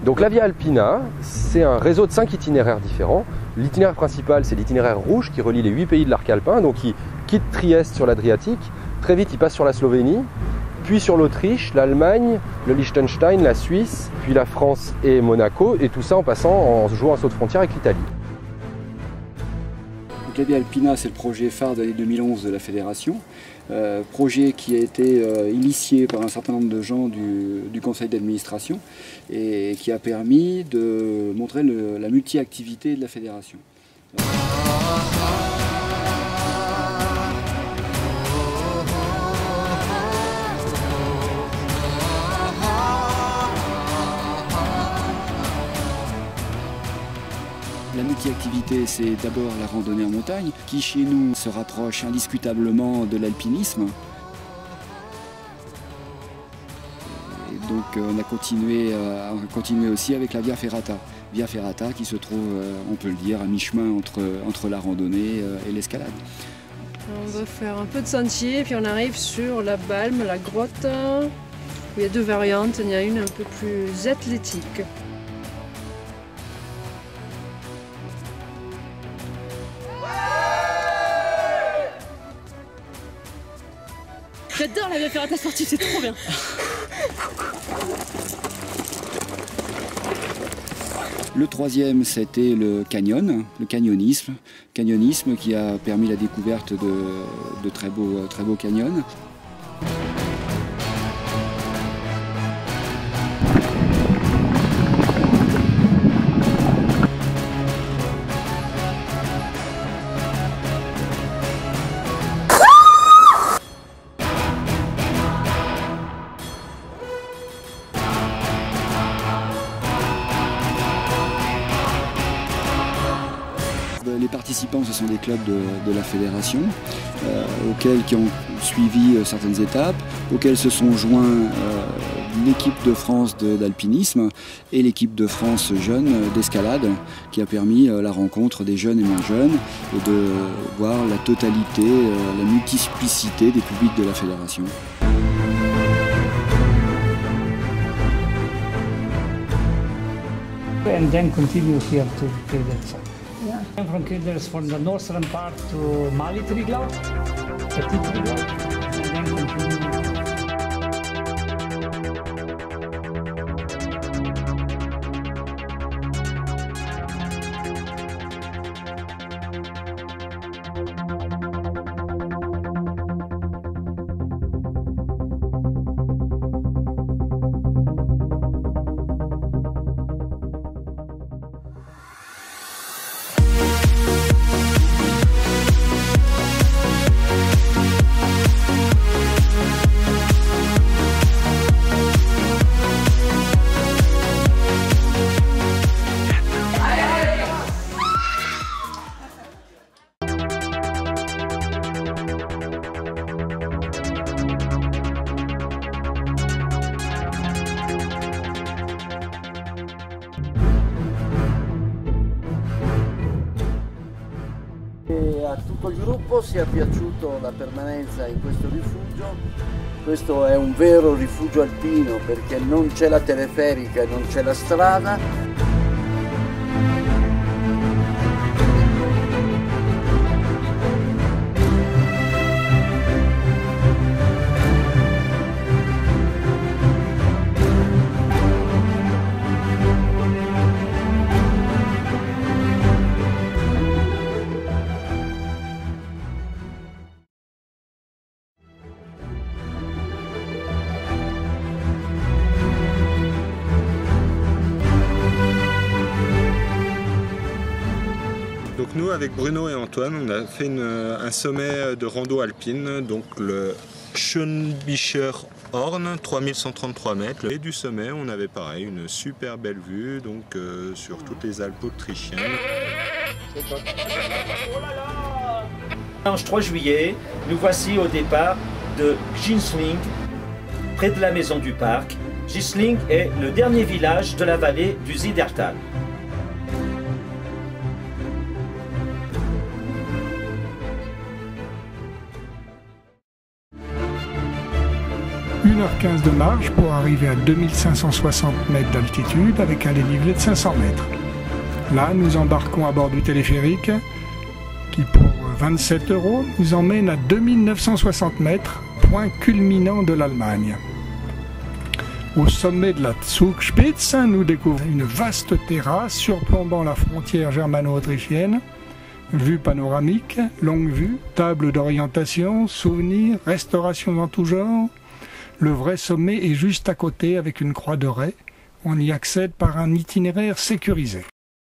Donc la Via Alpina, c'est un réseau de 5 itinéraires différents. L'itinéraire principal, c'est l'itinéraire rouge qui relie les 8 pays de l'arc alpin. Donc il quitte Trieste sur l'Adriatique, très vite il passe sur la Slovénie, puis sur l'Autriche, l'Allemagne, le Liechtenstein, la Suisse, puis la France et Monaco, et tout ça en jouant un saut de frontière avec l'Italie. La Via Alpina, c'est le projet phare de l'année 2011 de la Fédération. Projet qui a été initié par un certain nombre de gens du conseil d'administration et qui a permis de montrer la multi-activité de la Fédération. La multi-activité, c'est d'abord la randonnée en montagne, qui chez nous se rapproche indiscutablement de l'alpinisme. Donc on a continué aussi avec la Via Ferrata. Via Ferrata qui se trouve, on peut le dire, à mi-chemin entre la randonnée et l'escalade. On va faire un peu de sentier, puis on arrive sur la Balme, la grotte, où il y a deux variantes. Il y en a une un peu plus athlétique. J'adore la Via Ferrata sportive, c'est trop bien. Le troisième, c'était le canyon, le canyonisme qui a permis la découverte de très beaux canyons. Les participants, ce sont des clubs de la fédération, qui ont suivi certaines étapes, auxquels se sont joints l'équipe de France d'alpinisme et l'équipe de France jeune d'escalade, qui a permis la rencontre des jeunes et moins jeunes et de voir la totalité, la multiplicité des publics de la fédération. And then continue here to Kilders. Yeah. I'm from Kilders, from the northern part to Mali Triglav, Petit Triglav, and then continue. A tutto il gruppo sia piaciuto la permanenza in questo rifugio. Questo è un vero rifugio alpino perché non c'è la teleferica e non c'è la strada. Donc nous, avec Bruno et Antoine, on a fait un sommet de rando alpine, donc le Schönbischer Horn, 3133 mètres. Et du sommet, on avait pareil, une super belle vue donc, sur toutes les Alpes autrichiennes. Dimanche 3 juillet, nous voici au départ de Gisling, près de la maison du parc. Gisling est le dernier village de la vallée du Zillertal. 1h15 de marche pour arriver à 2560 mètres d'altitude avec un dénivelé de 500 mètres. Là, nous embarquons à bord du téléphérique qui, pour 27 € nous emmène à 2960 mètres, point culminant de l'Allemagne. Au sommet de la Zugspitze, nous découvrons une vaste terrasse surplombant la frontière germano-autrichienne. Vue panoramique, longue vue, table d'orientation, souvenirs, restauration en tout genre. Le vrai sommet est juste à côté avec une croix de raie. On y accède par un itinéraire sécurisé.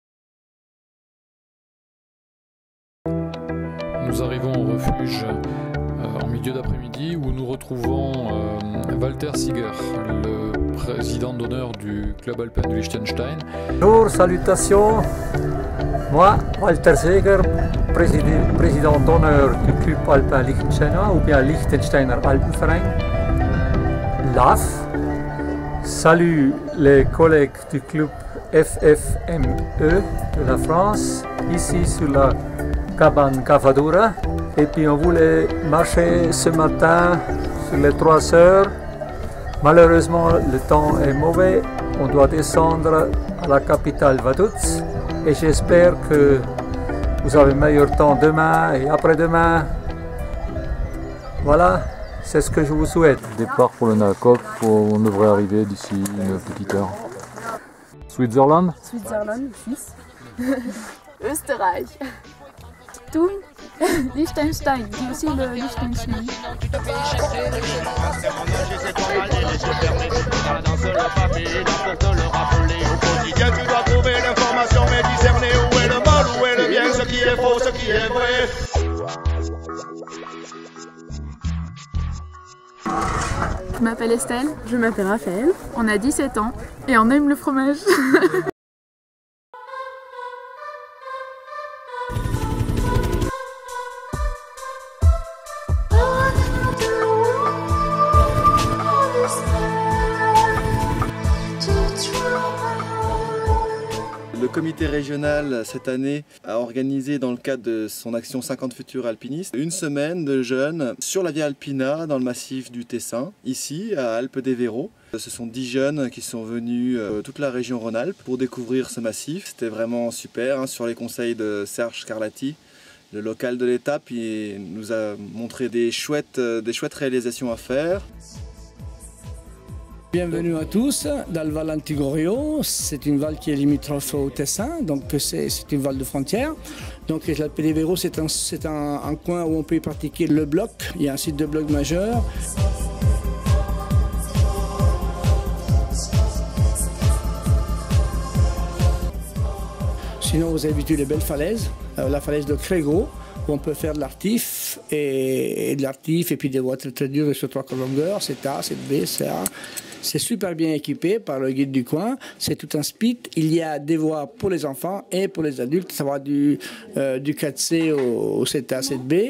Nous arrivons au refuge en milieu d'après-midi où nous retrouvons Walter Sieger, le président d'honneur du club alpin du Liechtenstein. Bonjour, salutations. Moi, Walter Sieger, président d'honneur du club alpin Liechtensteiner ou bien Liechtensteiner Alpenverein, LAF. Salue les collègues du club FFME de la France, ici sur la cabane Cavadura. Et puis on voulait marcher ce matin sur les 3 heures. Malheureusement, le temps est mauvais. On doit descendre à la capitale Vaduz. Et j'espère que vous avez meilleur temps demain et après-demain. Voilà, c'est ce que je vous souhaite. Départ pour le Nakop, on devrait arriver d'ici une petite heure. Switzerland. Switzerland, Suisse. Österreich. Thun, Liechtenstein, il y a aussi le Liechtenstein. Tu dois trouver l'information mais discerner où est le mal, où est le bien, ce qui est faux, ce qui est vrai. Je m'appelle Estelle. Je m'appelle Raphaël. On a 17 ans et on aime le fromage. Le comité régional, cette année, a organisé dans le cadre de son action 50 futurs alpinistes, une semaine de jeunes sur la Via Alpina dans le massif du Tessin, ici à Alpes des Verreaux. Ce sont 10 jeunes qui sont venus de toute la région Rhône-Alpes pour découvrir ce massif. C'était vraiment super, hein, sur les conseils de Serge Scarlatti, le local de l'étape. Il nous a montré des chouettes réalisations à faire. Bienvenue à tous dans le Val Antigorio. C'est une vallée qui est limitrophe au Tessin, donc c'est une vallée de frontière. Donc l'Alpe des Verreaux, c'est un coin où on peut y pratiquer le bloc. Il y a un site de bloc majeur. Sinon, vous avez vu les belles falaises, la falaise de Crégro, où on peut faire de l'artif et puis des voies très très dures sur 3 longueurs, c'est A, c'est B, c'est A. C'est super bien équipé par le guide du coin, c'est tout un spit. Il y a des voies pour les enfants et pour les adultes, ça va du 4C au 7A, 7B.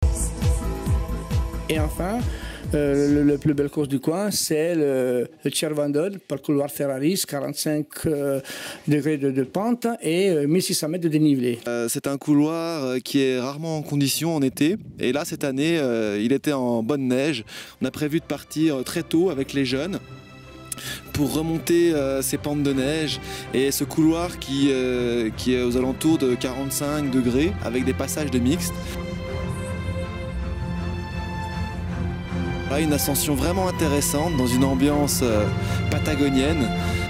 Et enfin, le plus belle course du coin, c'est le Cervandone, par le couloir Ferraris, 45 degrés de pente et 1600 mètres de dénivelé. C'est un couloir qui est rarement en condition en été. Et là, cette année, il était en bonne neige. On a prévu de partir très tôt avec les jeunes pour remonter ces pentes de neige et ce couloir qui est aux alentours de 45 degrés avec des passages de mixtes. Une ascension vraiment intéressante dans une ambiance patagonienne.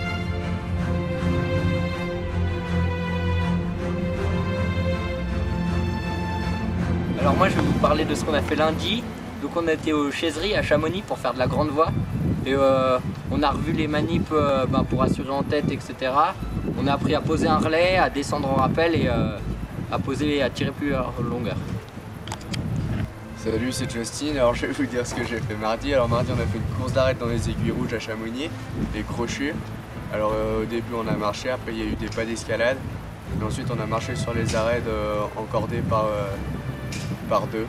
Alors moi je vais vous parler de ce qu'on a fait lundi. Donc on a été aux Chaiseries à Chamonix pour faire de la grande voie. Et on a revu les manips pour assurer en tête, etc. On a appris à poser un relais, à descendre en rappel et à poser et à tirer plus à longueur. Salut, c'est Justin. Alors je vais vous dire ce que j'ai fait mardi. Alors mardi on a fait une course d'arrêt dans les aiguilles rouges à Chamonix, les crochus. Alors au début on a marché, après il y a eu des pas d'escalade. Et ensuite on a marché sur les arrêts encordés par deux.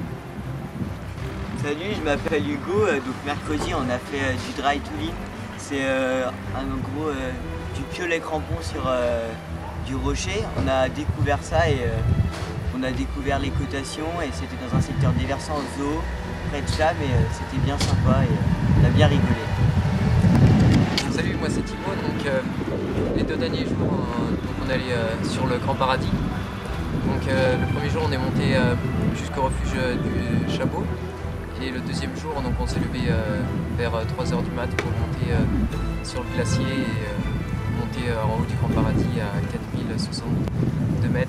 Salut, je m'appelle Hugo. Donc mercredi on a fait du dry to lean. C'est en gros du piolet crampon sur du rocher. On a découvert ça et on a découvert les cotations et c'était dans un secteur déversant au zoo, près de Cham et c'était bien sympa. on a bien rigolé. Salut, moi c'est Thibaut. Donc, les 2 derniers jours, on est allé sur le Grand Paradis. Donc, le premier jour, on est monté jusqu'au refuge du Chabot. Et le deuxième jour, donc, on s'est levé vers 3 h du mat pour monter sur le glacier et monter en haut du Grand Paradis à 4062 mètres.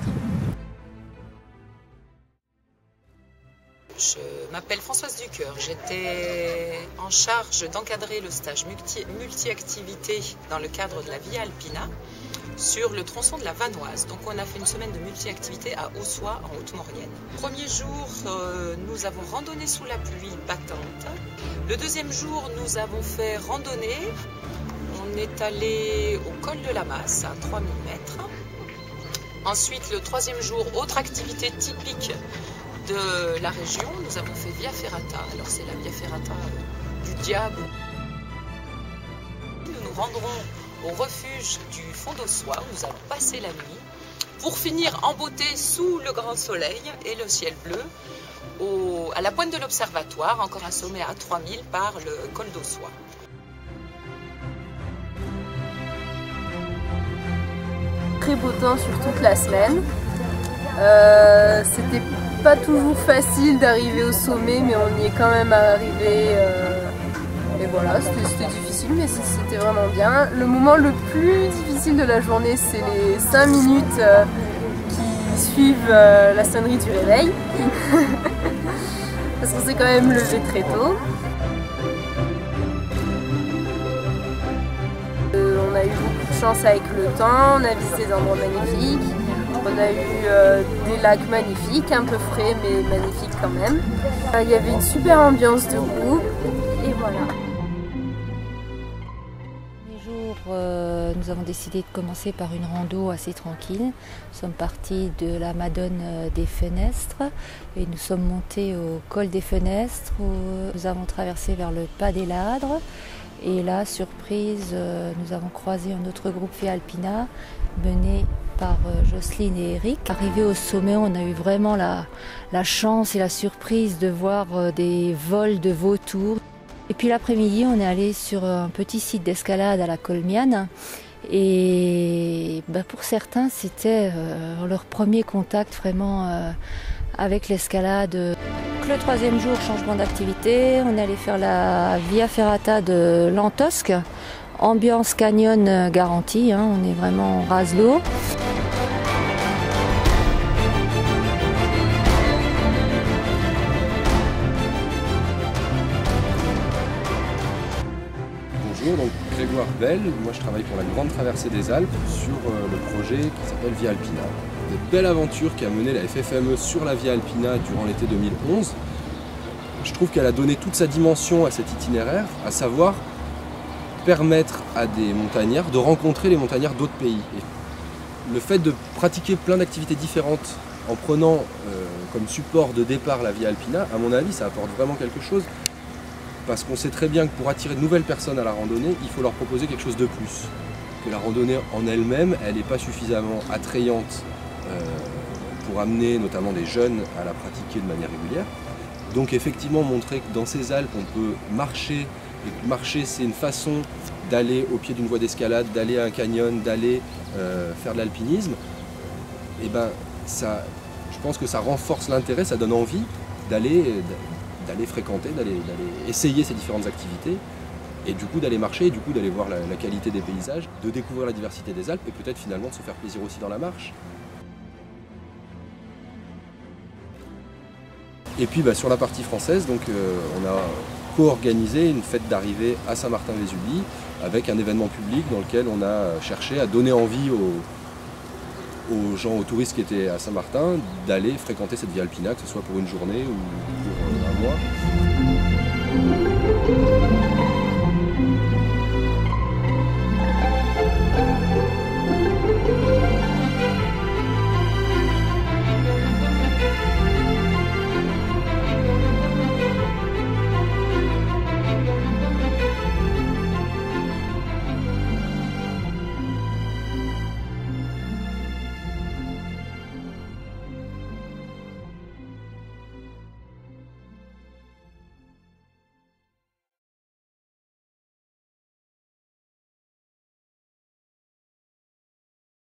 Je m'appelle Françoise Ducœur, j'étais en charge d'encadrer le stage multi-activité dans le cadre de la Via Alpina sur le tronçon de la Vanoise. Donc on a fait une semaine de multi-activité à Haussois en Haute-Maurienne. Premier jour, nous avons randonné sous la pluie battante. Le deuxième jour, nous avons fait randonnée. On est allé au col de la Masse à 3000 mètres. Ensuite, le troisième jour, autre activité typique de la région, nous avons fait Via Ferrata. Alors c'est la Via Ferrata du diable. Nous nous rendrons au refuge du Fond d'Haussois où nous allons passer la nuit pour finir en beauté sous le grand soleil et le ciel bleu à la pointe de l'observatoire, encore un sommet à 3000 par le col d'Haussois. Très beau temps sur toute la semaine. C'était pas toujours facile d'arriver au sommet, mais on y est quand même arrivé. Et voilà, c'était difficile, mais c'était vraiment bien. Le moment le plus difficile de la journée, c'est les 5 minutes qui suivent la sonnerie du réveil. Parce qu'on s'est quand même levé très tôt. On a eu beaucoup de chance avec le temps, on a visité des endroits magnifiques. On a eu des lacs magnifiques, un peu frais mais magnifiques quand même. Il y avait une super ambiance de groupe et voilà. Les jours, nous avons décidé de commencer par une rando assez tranquille. Nous sommes partis de la Madone des Fenestres et nous sommes montés au col des Fenestres où nous avons traversé vers le Pas des Ladres. Et là, surprise, nous avons croisé un autre groupe Via Alpina mené par Jocelyne et Eric. Arrivé au sommet, on a eu vraiment la chance et la surprise de voir des vols de vautours. Et puis l'après-midi, on est allé sur un petit site d'escalade à la Colmiane. Et pour certains, c'était leur premier contact vraiment avec l'escalade. Le troisième jour, changement d'activité, on est allé faire la Via Ferrata de Lantosque. Ambiance canyon garantie, hein, on est vraiment rase l'eau. Bonjour, donc Grégoire Bell, moi je travaille pour la Grande Traversée des Alpes sur le projet qui s'appelle Via Alpina. Une belle aventure qui a mené la FFME sur la Via Alpina durant l'été 2011. Je trouve qu'elle a donné toute sa dimension à cet itinéraire, à savoir permettre à des montagnards de rencontrer les montagnards d'autres pays. Et le fait de pratiquer plein d'activités différentes en prenant comme support de départ la Via Alpina, à mon avis, ça apporte vraiment quelque chose. Parce qu'on sait très bien que pour attirer de nouvelles personnes à la randonnée, il faut leur proposer quelque chose de plus. Que la randonnée en elle-même, elle n'est pas suffisamment attrayante pour amener notamment des jeunes à la pratiquer de manière régulière. Donc effectivement montrer que dans ces Alpes on peut marcher, et que marcher c'est une façon d'aller au pied d'une voie d'escalade, d'aller à un canyon, d'aller faire de l'alpinisme, et ça, je pense que ça renforce l'intérêt, ça donne envie d'aller fréquenter, d'aller essayer ces différentes activités, et du coup d'aller marcher, et du coup d'aller voir la qualité des paysages, de découvrir la diversité des Alpes, et peut-être finalement de se faire plaisir aussi dans la marche. Et puis sur la partie française, donc, on a co-organisé une fête d'arrivée à Saint-Martin-Vésubie avec un événement public dans lequel on a cherché à donner envie aux gens, aux touristes qui étaient à Saint-Martin d'aller fréquenter cette Via Alpina, que ce soit pour une journée ou pour un mois.